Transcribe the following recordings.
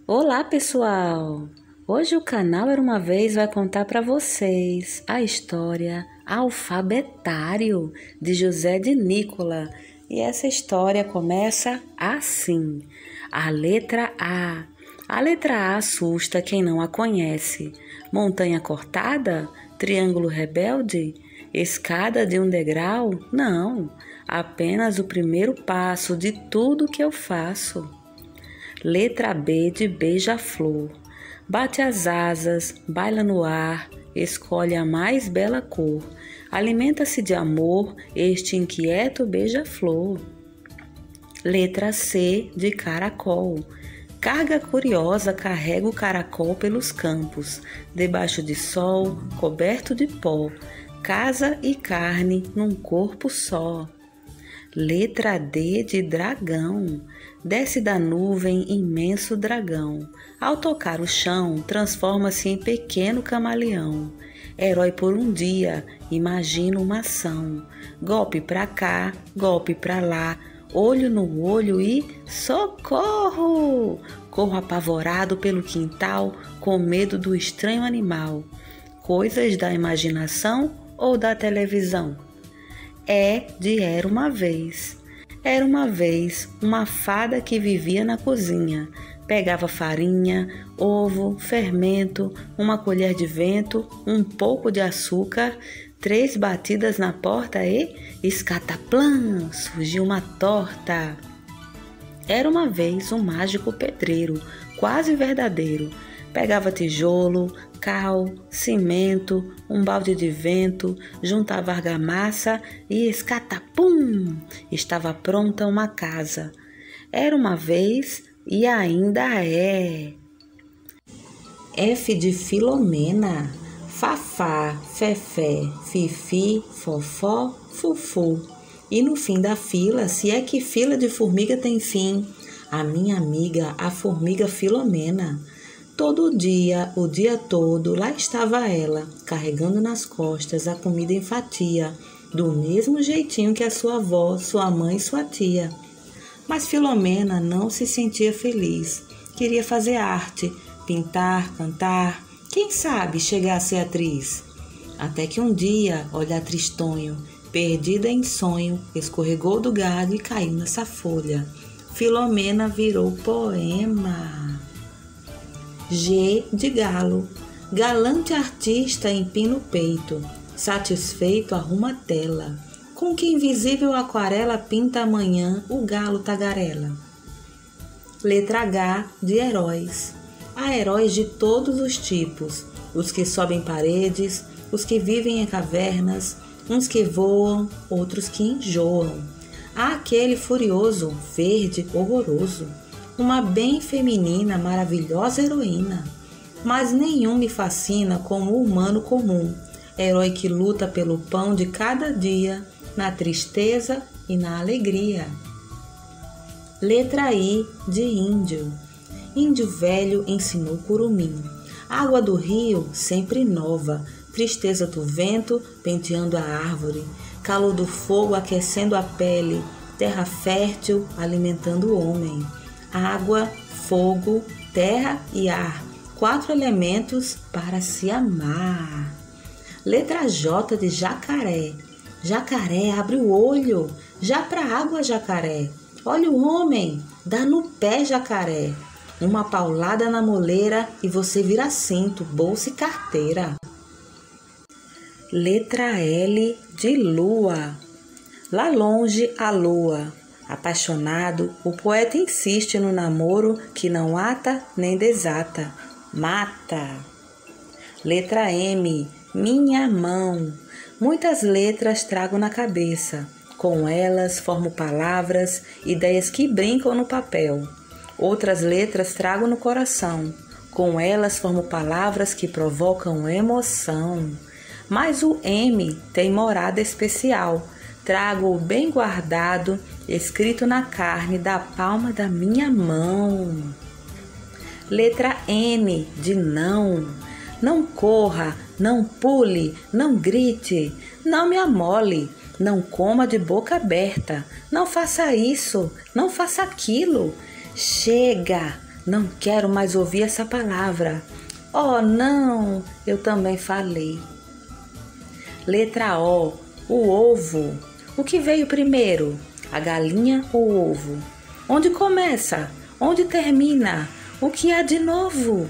Olá, pessoal! Hoje o canal Era Uma Vez vai contar para vocês a história Alfabetário de José de Nicola. E essa história começa assim: a letra A. A letra A assusta quem não a conhece. Montanha cortada? Triângulo rebelde? Escada de um degrau? Não, apenas o primeiro passo de tudo que eu faço. Letra B de beija-flor. Bate as asas, baila no ar, escolhe a mais bela cor. Alimenta-se de amor este inquieto beija-flor. Letra C de caracol. Carga curiosa carrega o caracol pelos campos, debaixo de sol, coberto de pó. Casa e carne num corpo só. Letra D de dragão. Desce da nuvem imenso dragão. Ao tocar o chão, transforma-se em pequeno camaleão. Herói por um dia, imagina uma ação. Golpe pra cá, golpe pra lá, olho no olho e socorro! Corro apavorado pelo quintal, com medo do estranho animal. Coisas da imaginação ou da televisão? É de Era Uma Vez. Era uma vez uma fada que vivia na cozinha. Pegava farinha, ovo, fermento, uma colher de vento, um pouco de açúcar, 3 batidas na porta e escataplã, surgiu uma torta. Era uma vez um mágico pedreiro, quase verdadeiro. Pegava tijolo, cal, cimento, um balde de vento, juntava argamassa e escatapum! Estava pronta uma casa. Era uma vez e ainda é. F de Filomena. Fafá, fefé, fifi, fofó, fufu. E no fim da fila, se é que fila de formiga tem fim, a minha amiga, a formiga Filomena. Todo dia, o dia todo, lá estava ela, carregando nas costas a comida em fatia, do mesmo jeitinho que a sua avó, sua mãe e sua tia. Mas Filomena não se sentia feliz. Queria fazer arte, pintar, cantar, quem sabe chegar a ser atriz. Até que um dia, olha tristonho, perdida em sonho, escorregou do galho e caiu nessa folha. Filomena virou poema. G de galo. Galante artista empina o peito. Satisfeito arruma a tela. Com que invisível aquarela pinta amanhã o galo tagarela. Letra H de heróis. Há heróis de todos os tipos. Os que sobem paredes, os que vivem em cavernas, uns que voam, outros que enjoam. Há aquele furioso, verde, horroroso. Uma bem feminina, maravilhosa heroína. Mas nenhum me fascina como o humano comum, herói que luta pelo pão de cada dia, na tristeza e na alegria. Letra I de índio. Índio velho ensinou curumim. Água do rio sempre nova, tristeza do vento penteando a árvore, calor do fogo aquecendo a pele, terra fértil alimentando o homem. Água, fogo, terra e ar, 4 elementos para se amar. Letra J de jacaré. Jacaré abre o olho, já pra água jacaré. Olha o homem, dá no pé jacaré. Uma paulada na moleira e você vira cinto, bolsa e carteira. Letra L de lua. Lá longe a lua. Apaixonado, o poeta insiste no namoro que não ata nem desata, mata. Letra M, minha mão. Muitas letras trago na cabeça. Com elas formo palavras, ideias que brincam no papel. Outras letras trago no coração. Com elas formo palavras que provocam emoção. Mas o M tem morada especial. Trago-o bem guardado, escrito na carne da palma da minha mão. Letra N de não. Não corra, não pule, não grite, não me amole, não coma de boca aberta, não faça isso, não faça aquilo. Chega, Não quero mais ouvir essa palavra. Oh, não, eu também falei. Letra O, o ovo. O que veio primeiro? A galinha ou o ovo? Onde começa? Onde termina? O que há de novo?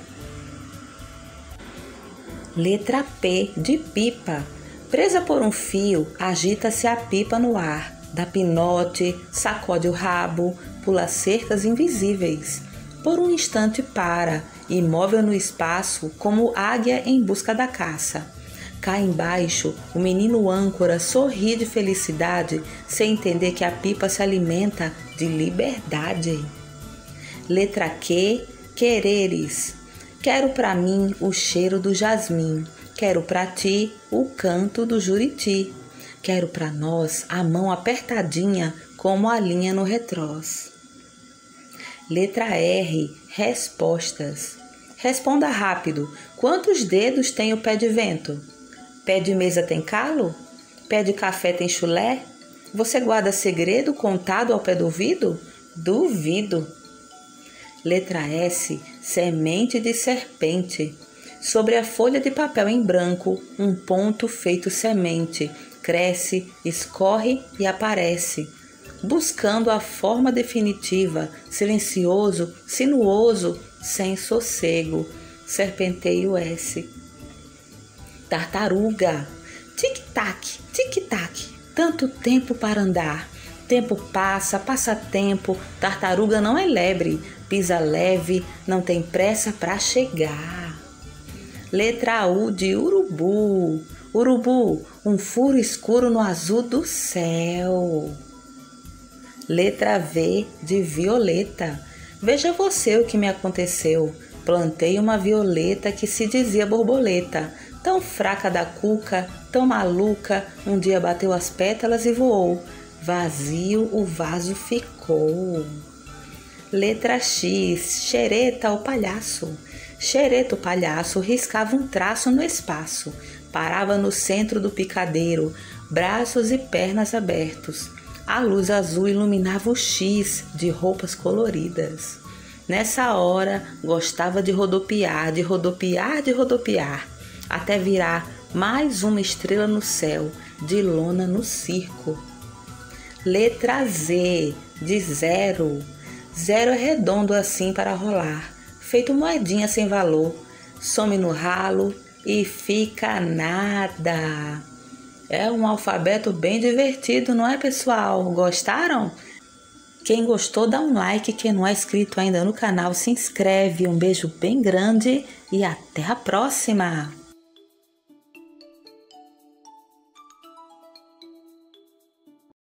Letra P, de pipa. Presa por um fio, agita-se a pipa no ar. Dá pinote, sacode o rabo, pula cercas invisíveis. Por um instante para, imóvel no espaço, como águia em busca da caça. Cá embaixo, o menino âncora sorri de felicidade, sem entender que a pipa se alimenta de liberdade. Letra Q, quereres. Quero pra mim o cheiro do jasmim, quero pra ti o canto do juriti. Quero pra nós a mão apertadinha como a linha no retrós. Letra R, respostas. Responda rápido. Quantos dedos tem o pé de vento? Pé de mesa tem calo? Pé de café tem chulé? Você guarda segredo contado ao pé do ouvido? Duvido. Letra S, semente de serpente. Sobre a folha de papel em branco, um ponto feito semente. Cresce, escorre e aparece, buscando a forma definitiva, silencioso, sinuoso, sem sossego. Serpenteio S. Tartaruga. Tic-tac, tic-tac, tanto tempo para andar. Tempo passa, passa tempo, tartaruga não é lebre, pisa leve, não tem pressa para chegar. Letra U, de urubu. Urubu, um furo escuro no azul do céu. Letra V, de violeta. Veja você o que me aconteceu. Plantei uma violeta que se dizia borboleta. Tão fraca da cuca, tão maluca, um dia bateu as pétalas e voou. Vazio o vaso ficou. Letra X, xereta o palhaço. Xereta o palhaço riscava um traço no espaço. Parava no centro do picadeiro, braços e pernas abertos. A luz azul iluminava o X de roupas coloridas. Nessa hora, gostava de rodopiar, de rodopiar, de rodopiar, até virar mais uma estrela no céu, de lona no circo. Letra Z, de zero. Zero é redondo assim para rolar, feito moedinha sem valor. Some no ralo e fica nada. É um alfabeto bem divertido, não é, pessoal? Gostaram? Quem gostou, dá um like. Quem não é inscrito ainda no canal, se inscreve. Um beijo bem grande e até a próxima!